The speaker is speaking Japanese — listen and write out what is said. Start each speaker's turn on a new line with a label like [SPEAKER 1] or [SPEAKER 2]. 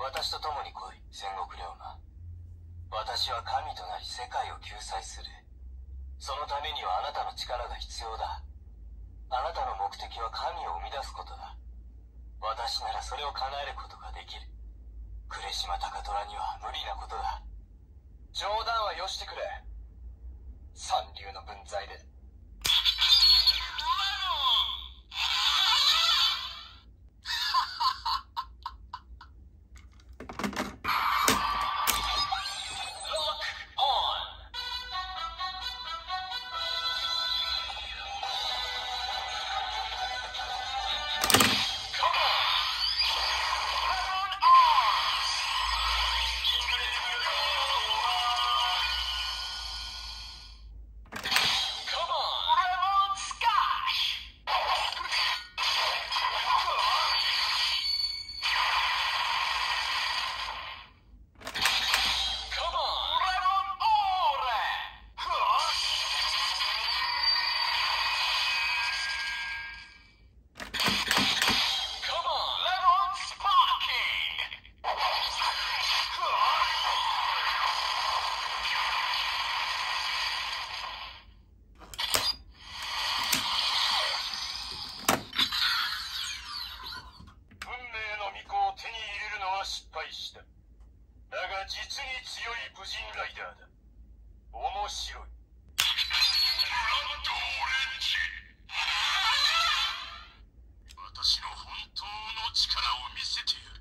[SPEAKER 1] 私と共に来い、戦国龍馬。私は神となり世界を救済する。そのためにはあなたの力が必要だ。あなたの目的は神を生み出すことだ。私ならそれを叶えることができる。呉島高虎には無理なことだ。冗談はよしてくれ。三流の分際で。失敗した。だが実に強い武人ライダーだ。面白い。ブラッドオレンジ。私の本当の力を見せてやる。